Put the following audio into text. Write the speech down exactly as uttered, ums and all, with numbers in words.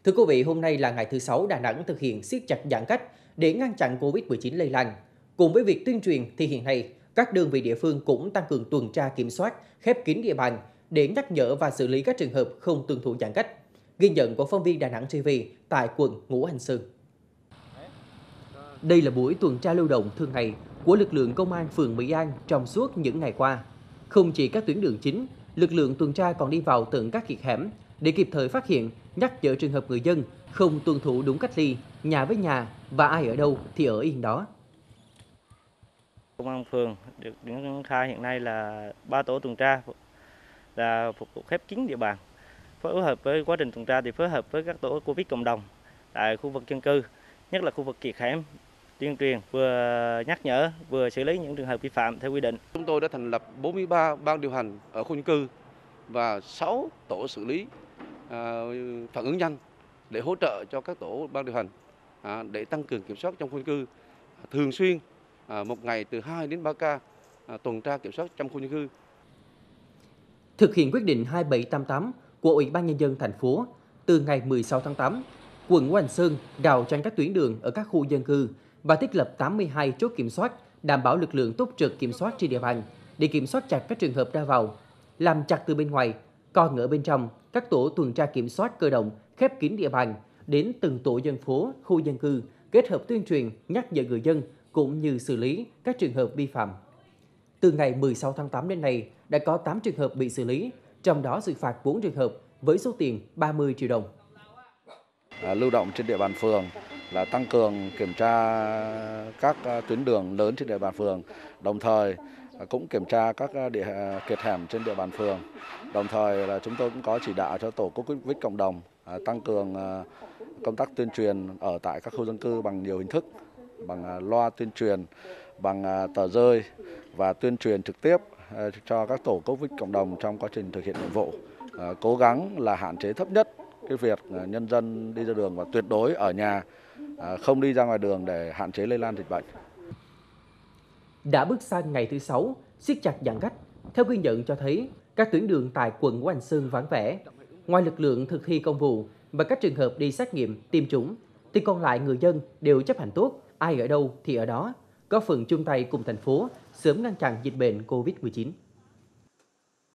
Thưa quý vị, hôm nay là ngày thứ Sáu Đà Nẵng thực hiện siết chặt giãn cách để ngăn chặn Covid mười chín lây lan. Cùng với việc tuyên truyền thì hiện nay, các đơn vị địa phương cũng tăng cường tuần tra kiểm soát, khép kín địa bàn để nhắc nhở và xử lý các trường hợp không tuân thủ giãn cách. Ghi nhận của phóng viên Đà Nẵng ti vi tại quận Ngũ Hành Sơn. Đây là buổi tuần tra lưu động thường ngày của lực lượng công an phường Mỹ An trong suốt những ngày qua. Không chỉ các tuyến đường chính, lực lượng tuần tra còn đi vào tận các kiệt hẻm để kịp thời phát hiện, nhắc nhở trường hợp người dân không tuân thủ đúng cách ly, nhà với nhà và ai ở đâu thì ở yên đó. Công an phường được triển khai hiện nay là ba tổ tuần tra là phục vụ khép kín địa bàn. Phối hợp với quá trình tuần tra thì phối hợp với các tổ Covid cộng đồng tại khu vực dân cư, nhất là khu vực kiệt hẻm, tuyên truyền vừa nhắc nhở vừa xử lý những trường hợp vi phạm theo quy định. Chúng tôi đã thành lập bốn mươi ba ban điều hành ở khu dân cư và sáu tổ xử lý à, phản ứng nhanh để hỗ trợ cho các tổ ban điều hành à, để tăng cường kiểm soát trong khu dân cư, thường xuyên à, một ngày từ hai đến ba ca à, tuần tra kiểm soát trong khu dân cư. Thực hiện quyết định hai bảy tám tám của Ủy ban Nhân dân thành phố, từ ngày mười sáu tháng tám, quận Ngũ Hành Sơn rào chắn các tuyến đường ở các khu dân cư và thiết lập tám mươi hai chốt kiểm soát, đảm bảo lực lượng túc trực kiểm soát trên địa bàn để kiểm soát chặt các trường hợp ra vào, làm chặt từ bên ngoài, còn ở bên trong. Các tổ tuần tra kiểm soát cơ động khép kín địa bàn đến từng tổ dân phố, khu dân cư, kết hợp tuyên truyền, nhắc nhở người dân cũng như xử lý các trường hợp vi phạm. Từ ngày mười sáu tháng tám đến nay, đã có tám trường hợp bị xử lý, trong đó xử phạt bốn trường hợp với số tiền ba mươi triệu đồng. À, lưu động trên địa bàn phường là tăng cường kiểm tra các tuyến đường lớn trên địa bàn phường, đồng thời cũng kiểm tra các địa kiệt hẻm trên địa bàn phường. Đồng thời là chúng tôi cũng có chỉ đạo cho tổ Covid cộng đồng à, tăng cường à, công tác tuyên truyền ở tại các khu dân cư bằng nhiều hình thức, bằng à, loa tuyên truyền, bằng à, tờ rơi và tuyên truyền trực tiếp à, cho các tổ Covid cộng đồng trong quá trình thực hiện nhiệm vụ. À, cố gắng là hạn chế thấp nhất cái việc nhân dân đi ra đường và tuyệt đối ở nhà, không đi ra ngoài đường để hạn chế lây lan dịch bệnh. Đã bước sang ngày thứ Sáu, siết chặt giãn cách, theo ghi nhận cho thấy các tuyến đường tại quận Ngũ Hành Sơn vắng vẻ. Ngoài lực lượng thực thi công vụ và các trường hợp đi xét nghiệm, tiêm chủng, thì còn lại người dân đều chấp hành tốt, ai ở đâu thì ở đó, góp phần chung tay cùng thành phố sớm ngăn chặn dịch bệnh Covid mười chín.